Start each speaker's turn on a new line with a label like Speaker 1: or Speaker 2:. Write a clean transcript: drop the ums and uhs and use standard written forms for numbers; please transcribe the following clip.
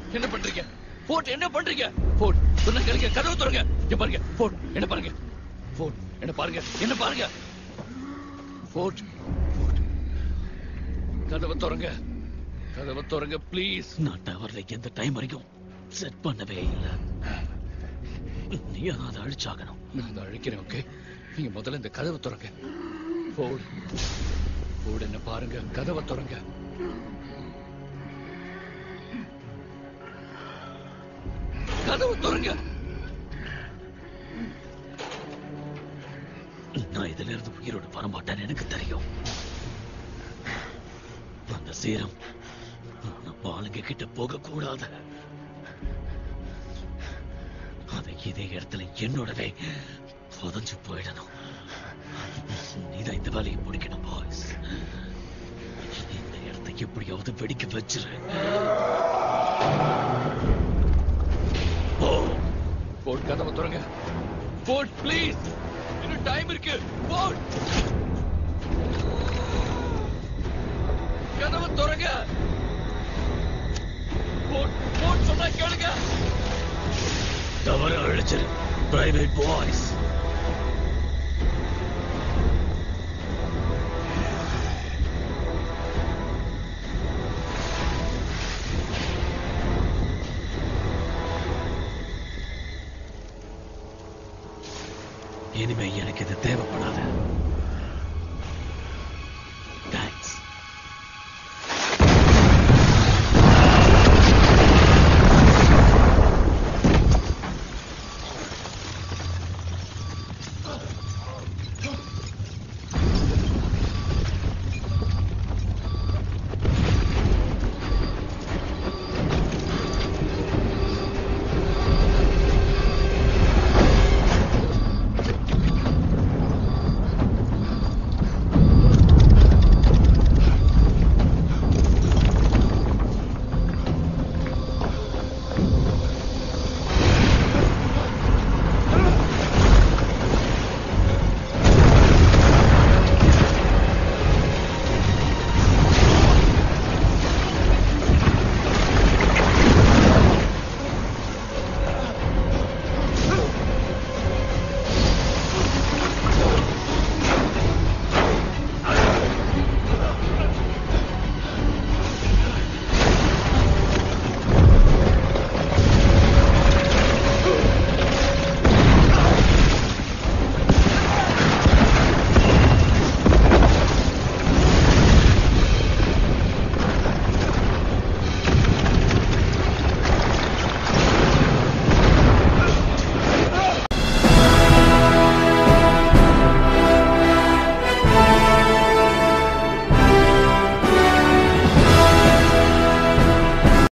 Speaker 1: என்ன பண்றீங்க போர்ட்? என்ன பண்றீங்க போர்ட்? சொன்ன கேளுங்க, கதவை திறங்க. இங்க பாருங்க போர்ட், என்ன பாருங்க போர்ட், என்ன பாருங்க, என்ன பாருங்க போர்ட். கதவை திறங்க, கதவை திறங்க ப்ளீஸ்.
Speaker 2: நான் டவர்ல எந்த டைம் வரைக்கும் செட் பண்ணவே இல்லை. நீ அதை அழிச்சாகணும்.
Speaker 1: நான் அதை அழிக்கிறேன். ஓகே, நீங்க முதல்ல இந்த கதவை திறங்க. போர்ட், போர்ட் என்ன பாருங்க, கதவை திறங்க. கதவை திறங்க.
Speaker 2: நான் இதுல இருந்து உயிரோடு வரமாட்டேன்னு எனக்கு தெரியும். அந்த சீரம் நம்ம ஆளுங்க கிட்ட போக கூடாது. அதை இதே இடத்துல என்னோடவே புதஞ்சு போயிடணும். நீதான் இந்த வேலையை முடிக்கணும் பாய்ஸ். இந்த இடத்தை எப்படியாவது வெடிக்க வச்சிரு.
Speaker 1: போர்ட், கதவை திறங்க. போர்ட் ப்ளீஸ், இன்னும் டைம் இருக்கு. போர்ட், கதவை திறங்க. போர்ட், போர்ட் சொன்னா கேளுங்க.
Speaker 2: தவற அழைச்சிரு பிரைவேட் பாய்ஸ். இனிமே எனக்கு இது தேவைப்படாது.